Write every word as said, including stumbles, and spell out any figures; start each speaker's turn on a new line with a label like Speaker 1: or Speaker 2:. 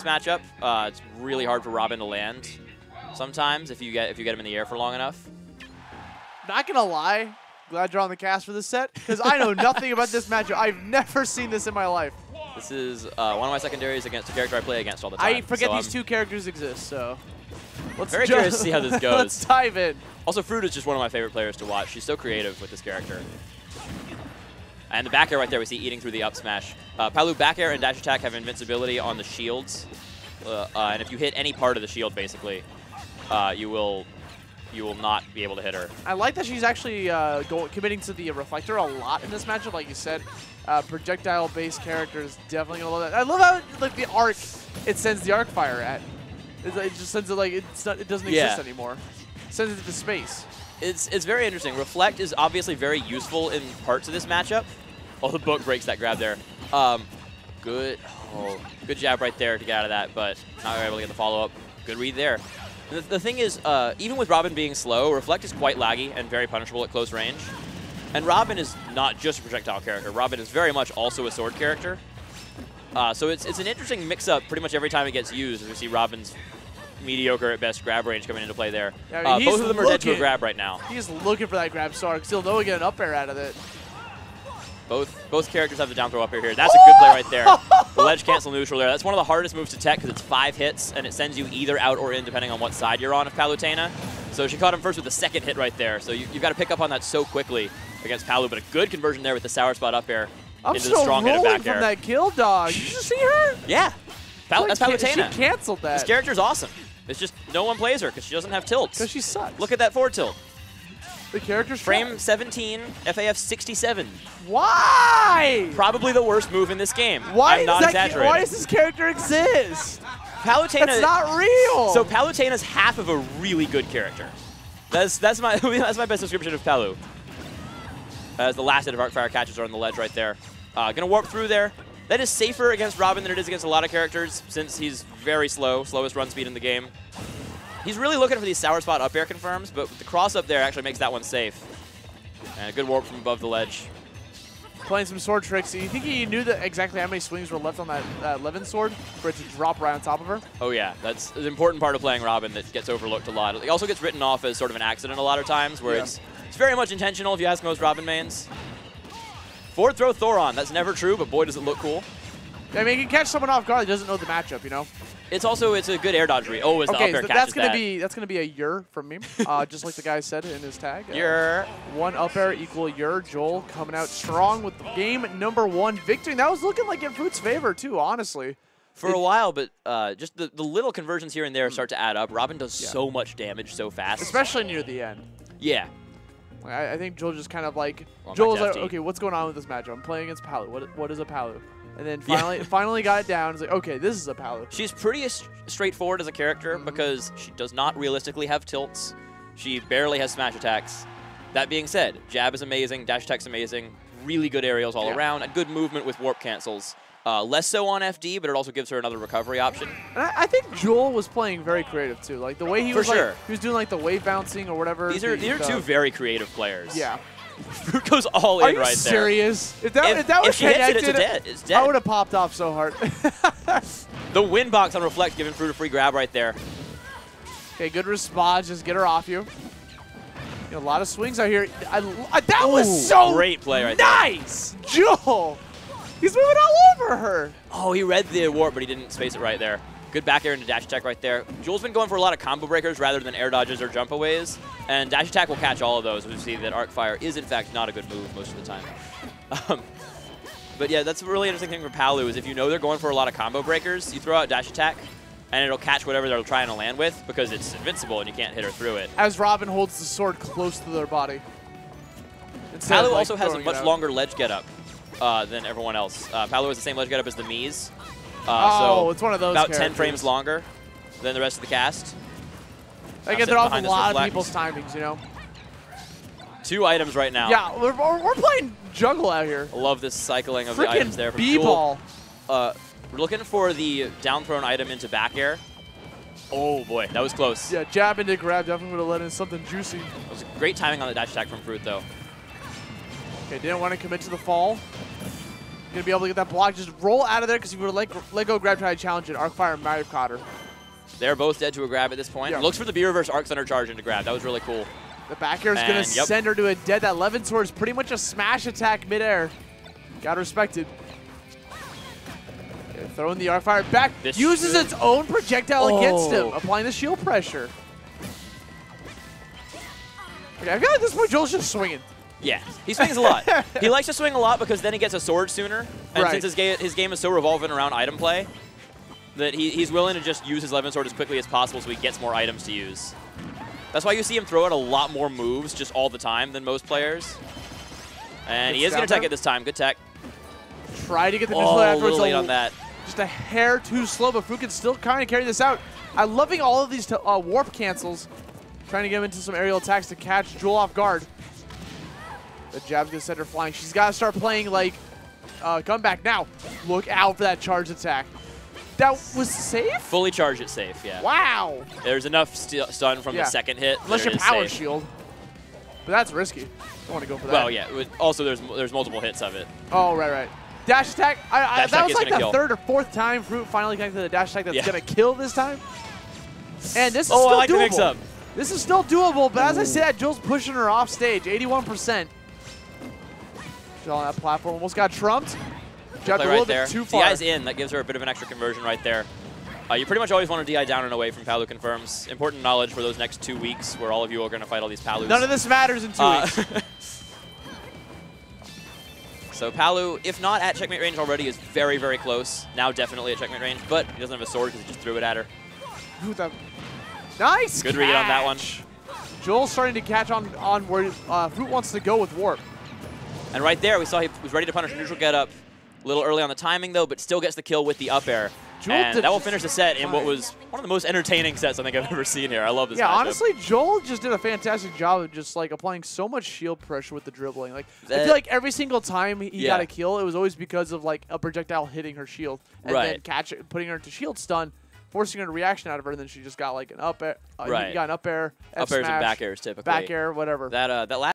Speaker 1: matchup. Uh, it's really hard for Robin to land sometimes if you get if you get him in the air for long enough.
Speaker 2: Not gonna lie, glad you're on the cast for this set because I know nothing about this matchup. I've never seen this in my life.
Speaker 1: This is uh, one of my secondaries against a character I play against all the time.
Speaker 2: I forget
Speaker 1: so
Speaker 2: these
Speaker 1: I'm
Speaker 2: two characters exist, so let's
Speaker 1: very curious to see how this goes.
Speaker 2: Let's dive in.
Speaker 1: Also, Fruit is just one of my favorite players to watch. She's so creative with this character. And the back air right there we see eating through the up smash. Uh, Palu back air and dash attack have invincibility on the shields. Uh, uh, and if you hit any part of the shield, basically, uh, you will you will not be able to hit her.
Speaker 2: I like that she's actually uh, go committing to the reflector a lot in this matchup. Like you said, uh, projectile-based characters definitely gonna love that. I love how like the arc it sends the arc fire at. It, it just sends it like it's not, it doesn't
Speaker 1: Yeah.
Speaker 2: exist anymore. It sends it to space.
Speaker 1: It's it's very interesting. Reflect is obviously very useful in parts of this matchup. Oh, the book breaks that grab there. Um, good, oh, good jab right there to get out of that, but not able to get the follow-up. Good read there. The, the thing is, uh, even with Robin being slow, Reflect is quite laggy and very punishable at close range. And Robin is not just a projectile character. Robin is very much also a sword character. Uh, so it's, it's an interesting mix-up pretty much every time it gets used, as we see Robin's mediocre at best grab range coming into play there.
Speaker 2: Yeah, I mean,
Speaker 1: uh, both of them are dead to a
Speaker 2: looking-
Speaker 1: grab right now.
Speaker 2: He's looking for that grab star because he'll know he'll get an up air out of it.
Speaker 1: Both both characters have the down throw up air here. That's a good play right there. The ledge cancel neutral there. That's one of the hardest moves to tech because it's five hits and it sends you either out or in depending on what side you're on of Palutena. So she caught him first with the second hit right there. So you, you've got to pick up on that so quickly against Palu, but a good conversion there with the sour spot up air
Speaker 2: I'm
Speaker 1: into
Speaker 2: still
Speaker 1: the strong hit of
Speaker 2: rolling
Speaker 1: back
Speaker 2: from
Speaker 1: air.
Speaker 2: that kill dog. Did you just see her?
Speaker 1: Yeah, Pal
Speaker 2: Like,
Speaker 1: that's Palutena.
Speaker 2: She canceled that.
Speaker 1: This character's awesome. It's just no one plays her because she doesn't have tilts.
Speaker 2: Because she sucks.
Speaker 1: Look at that forward tilt.
Speaker 2: the character's
Speaker 1: Frame
Speaker 2: trash.
Speaker 1: seventeen, F A F sixty-seven.
Speaker 2: Why?
Speaker 1: Probably the worst move in this game.
Speaker 2: Why
Speaker 1: I'm
Speaker 2: does
Speaker 1: not
Speaker 2: that?
Speaker 1: exaggerating.
Speaker 2: Why does this character exist?
Speaker 1: Palutena,
Speaker 2: That's not real.
Speaker 1: So Palutena's half of a really good character. That's that's my that's my best description of Palu. As the last hit of Arcfire catches her on the ledge right there. Uh, gonna warp through there. That is safer against Robin than it is against a lot of characters since he's very slow, slowest run speed in the game. He's really looking for these sour spot up air confirms, but the cross up there actually makes that one safe. And a good warp from above the ledge.
Speaker 2: Playing some sword tricks. Do you think he knew that exactly how many swings were left on that uh, Levin sword for it to drop right on top of her?
Speaker 1: Oh yeah, that's an important part of playing Robin that gets overlooked a lot. It also gets written off as sort of an accident a lot of times, where
Speaker 2: Yeah.
Speaker 1: it's it's very much intentional if you ask most Robin mains. Forward throw Thoron, that's never true, but boy does it look cool.
Speaker 2: I mean, he can catch someone off guard. He doesn't know the matchup, you know.
Speaker 1: It's also it's a good air dodge read. Oh, as the
Speaker 2: Okay,
Speaker 1: up air
Speaker 2: so
Speaker 1: catches
Speaker 2: that's gonna
Speaker 1: that.
Speaker 2: be that's gonna be a yur from me, uh, just like the guy said in his tag. Uh,
Speaker 1: You're
Speaker 2: One up air equal yur. Joel coming out strong with the game number one victory. And that was looking like in Fruit's favor too, honestly.
Speaker 1: for a while, but uh, just the, the little conversions here and there start to add up. Robin does
Speaker 2: Yeah.
Speaker 1: so much damage so fast.
Speaker 2: Especially near the end.
Speaker 1: Yeah.
Speaker 2: Like, I, I think Joel just kind of like
Speaker 1: Well,
Speaker 2: Joel's
Speaker 1: back
Speaker 2: like,
Speaker 1: to F T.
Speaker 2: okay, what's going on with this matchup? I'm playing against Palu. What what is a Palu? And then finally finally got it down. It's like, okay, this is a Palu.
Speaker 1: She's pretty s- straightforward as a character
Speaker 2: Mhm.
Speaker 1: because she does not realistically have tilts. She barely has smash attacks. That being said, jab is amazing, dash attack's amazing, really good aerials all
Speaker 2: Yeah.
Speaker 1: around, and good movement with warp cancels. Uh, less so on F D, but it also gives her another recovery option.
Speaker 2: And I, I think Joel was playing very creative too. Like the way he
Speaker 1: For
Speaker 2: was
Speaker 1: sure.
Speaker 2: like he was doing like the wave bouncing or whatever.
Speaker 1: These are
Speaker 2: the-
Speaker 1: these are
Speaker 2: the-
Speaker 1: two very creative players.
Speaker 2: Yeah.
Speaker 1: Fruit goes all
Speaker 2: Are
Speaker 1: in
Speaker 2: you
Speaker 1: right
Speaker 2: serious? If that
Speaker 1: there.
Speaker 2: if, that was
Speaker 1: if she hits it,
Speaker 2: connected,
Speaker 1: it's, a dead. it's
Speaker 2: I
Speaker 1: dead.
Speaker 2: would have popped off so hard.
Speaker 1: The win box on Reflect giving Fruit a free grab right there.
Speaker 2: Okay, good response. Just get her off you. You know, a lot of swings out here. I, I, that was
Speaker 1: Ooh,
Speaker 2: so
Speaker 1: great play right there.
Speaker 2: nice, Joel. He's moving all over her.
Speaker 1: Oh, he read the warp, but he didn't space it right there. Good back air into dash attack right there. Joel's been going for a lot of combo breakers rather than air dodges or jump aways, and dash attack will catch all of those. We see that arc fire is in fact not a good move most of the time. Um, but yeah, that's a really interesting thing for Palu is if you know they're going for a lot of combo breakers, you throw out dash attack, and it'll catch whatever they're trying to land with because it's invincible and you can't hit her through it.
Speaker 2: As Robin holds the sword close to their body. Instead
Speaker 1: Palu
Speaker 2: of, like,
Speaker 1: also has a
Speaker 2: throwing it
Speaker 1: much
Speaker 2: out.
Speaker 1: longer ledge getup uh, than everyone else. Uh, Palu has the same ledge getup as the Mies. Uh,
Speaker 2: Oh,
Speaker 1: so
Speaker 2: it's one of those
Speaker 1: about ten
Speaker 2: characters.
Speaker 1: frames longer than the rest of the cast.
Speaker 2: They
Speaker 1: Now
Speaker 2: get
Speaker 1: sitting
Speaker 2: it off a
Speaker 1: behind this
Speaker 2: lot of
Speaker 1: reflect.
Speaker 2: people's timings, you know.
Speaker 1: Two items right now.
Speaker 2: Yeah, we're, we're we're playing jungle out here.
Speaker 1: I love this cycling of the items there
Speaker 2: Freaking
Speaker 1: from Jewel.
Speaker 2: B-ball.
Speaker 1: Uh, we're looking for the down thrown item into back air. Oh boy, that was close.
Speaker 2: Yeah, jab into grab definitely would have let in something juicy.
Speaker 1: That was great timing on the dash attack from Fruit though.
Speaker 2: Okay, didn't want to commit to the fall. going to be able to get that block. Just roll out of there because if you would let, let go, grab, try to challenge it. Arcfire and Mario Cotter.
Speaker 1: They're both dead to a grab at this point.
Speaker 2: Yeah.
Speaker 1: Looks for the B-Reverse Arc Thunder charge into grab. That was really cool.
Speaker 2: The back air is going to
Speaker 1: yep.
Speaker 2: send her to a dead. That Levin Sword is pretty much a smash attack midair. Got respected. Okay, throwing the Arcfire back.
Speaker 1: This
Speaker 2: uses
Speaker 1: should...
Speaker 2: its own projectile
Speaker 1: oh.
Speaker 2: against him, applying the shield pressure. Okay, I feel like at this point Joel's just swinging.
Speaker 1: Yeah, he swings a lot. He likes to swing a lot because then he gets a sword sooner. And
Speaker 2: right.
Speaker 1: since his, ga his game is so revolving around item play, that he, he's willing to just use his Levin Sword as quickly as possible so he gets more items to use. That's why you see him throw out a lot more moves just all the time than most players. And
Speaker 2: Good
Speaker 1: he is going to tech
Speaker 2: there.
Speaker 1: it this time. Good tech.
Speaker 2: Try to get the
Speaker 1: Oh,
Speaker 2: neutral
Speaker 1: a
Speaker 2: afterwards.
Speaker 1: little late on that.
Speaker 2: Just a hair too slow, but Fruit can still kind of carry this out. I'm loving all of these uh, warp cancels. Trying to get him into some aerial attacks to catch Jewel off guard. The jab's going to send her flying. She's got to start playing like uh, comeback now. Look out for that charge attack. That was safe?
Speaker 1: Fully charge it safe, yeah.
Speaker 2: Wow.
Speaker 1: There's enough st stun from
Speaker 2: Yeah.
Speaker 1: the second hit.
Speaker 2: Unless
Speaker 1: that
Speaker 2: you
Speaker 1: it is
Speaker 2: power
Speaker 1: safe.
Speaker 2: shield. But that's risky. Don't want to go for that.
Speaker 1: Well, yeah. it would- Also, there's there's multiple hits of it.
Speaker 2: Oh, right, right. Dash attack. I, I,
Speaker 1: Dash
Speaker 2: that
Speaker 1: attack
Speaker 2: was
Speaker 1: is
Speaker 2: like
Speaker 1: gonna
Speaker 2: the
Speaker 1: kill.
Speaker 2: third or fourth time Fruit finally connected to the dash attack that's
Speaker 1: Yeah.
Speaker 2: going to kill this time. And this is
Speaker 1: Oh,
Speaker 2: still
Speaker 1: I like
Speaker 2: doable.
Speaker 1: the mix-up.
Speaker 2: This is still doable, but as I said, Joel's pushing her off stage, eighty-one percent. She's on that platform, almost got trumped. Jumped
Speaker 1: Play
Speaker 2: a little
Speaker 1: right there.
Speaker 2: bit too
Speaker 1: D
Speaker 2: far.
Speaker 1: I's in. That gives her a bit of an extra conversion right there. Uh, you pretty much always want to D I down and away from Palu confirms. Important knowledge for those next two weeks where all of you are going to fight all these Palus.
Speaker 2: None of this matters in two
Speaker 1: Uh,
Speaker 2: weeks.
Speaker 1: So Palu, if not at checkmate range already, is very, very close. Now definitely at checkmate range, but he doesn't have a sword because he just threw it at her.
Speaker 2: Ooh, that- Nice
Speaker 1: Good read on that one.
Speaker 2: catch. Joel's starting to catch on, on where uh, Fruit wants to go with Warp.
Speaker 1: And right there, we saw he was ready to punish a neutral get up. A little early on the timing, though, but still gets the kill with the up air.
Speaker 2: Joel
Speaker 1: and
Speaker 2: did
Speaker 1: that will
Speaker 2: just
Speaker 1: finish the set in what
Speaker 2: fine.
Speaker 1: was one of the most entertaining sets I think I've ever seen here. I love this
Speaker 2: Yeah,
Speaker 1: matchup.
Speaker 2: honestly, Joel just did a fantastic job of just like applying so much shield pressure with the dribbling. Like I
Speaker 1: That-
Speaker 2: feel like every single time he
Speaker 1: Yeah.
Speaker 2: got a kill, it was always because of like a projectile hitting her shield and then
Speaker 1: Right.
Speaker 2: catch it, putting her into shield stun, forcing her to reaction out of her, and then she just got like an up air. Uh,
Speaker 1: Right.
Speaker 2: Got an up air, F
Speaker 1: Up airs and
Speaker 2: smash,
Speaker 1: back airs typically.
Speaker 2: back air, whatever.
Speaker 1: That, uh, that last